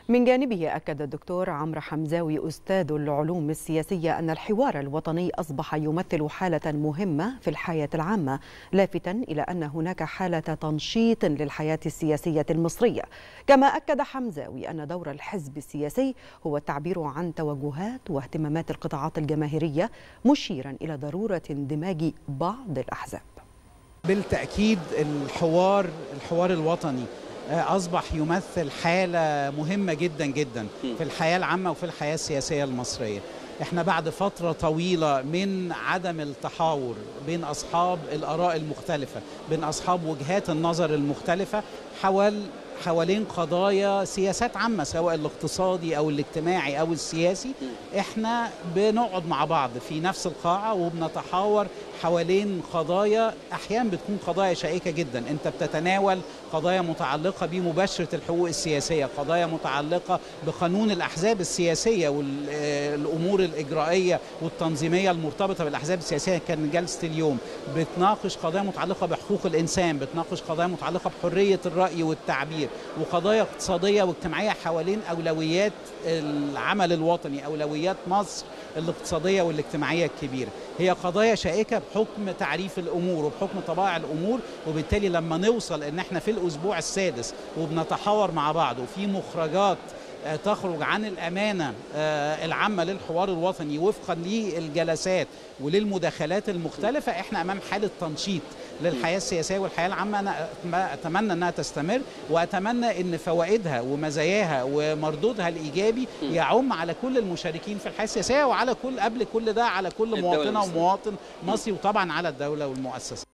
من جانبه أكد الدكتور عمرو حمزاوي أستاذ العلوم السياسية أن الحوار الوطني أصبح يمثل حالة مهمة في الحياة العامة، لافتاً إلى أن هناك حالة تنشيط للحياة السياسية المصرية. كما أكد حمزاوي أن دور الحزب السياسي هو التعبير عن توجهات واهتمامات القطاعات الجماهيرية، مشيراً إلى ضرورة اندماج بعض الأحزاب. بالتأكيد الحوار الوطني أصبح يمثل حالة مهمة جدا جدا في الحياة العامة وفي الحياة السياسية المصرية. احنا بعد فترة طويلة من عدم التحاور بين أصحاب الآراء المختلفة، بين أصحاب وجهات النظر المختلفة حوالين قضايا سياسات عامة، سواء الاقتصادي أو الاجتماعي أو السياسي. احنا بنقعد مع بعض في نفس القاعة وبنتحاور حوالين قضايا أحيانا بتكون قضايا شائكة جدا. انت بتتناول قضايا متعلقة بمباشرة الحقوق السياسية، قضايا متعلقة بقانون الأحزاب السياسية والأمور الإجرائية والتنظيمية المرتبطة بالأحزاب السياسية. كان جلسة اليوم بتناقش قضايا متعلقة بحقوق الإنسان، بتناقش قضايا متعلقة بحرية الرأي والتعبير، وقضايا اقتصادية واجتماعية حوالين أولويات العمل الوطني، أولويات مصر الاقتصادية والاجتماعية الكبيرة. هي قضايا شائكة بحكم تعريف الأمور وبحكم طبائع الأمور، وبالتالي لما نوصل إن احنا في الأسبوع السادس وبنتحاور مع بعض وفي مخرجات تخرج عن الأمانة العامة للحوار الوطني وفقا للجلسات وللمداخلات المختلفة، احنا أمام حالة تنشيط للحياة السياسية والحياة العامة. أنا أتمنى أنها تستمر، وأتمنى أن فوائدها ومزاياها ومردودها الإيجابي يعم على كل المشاركين في الحياة السياسية، وعلى قبل كل ده على كل مواطنة ومواطن مصري، وطبعا على الدولة والمؤسسة.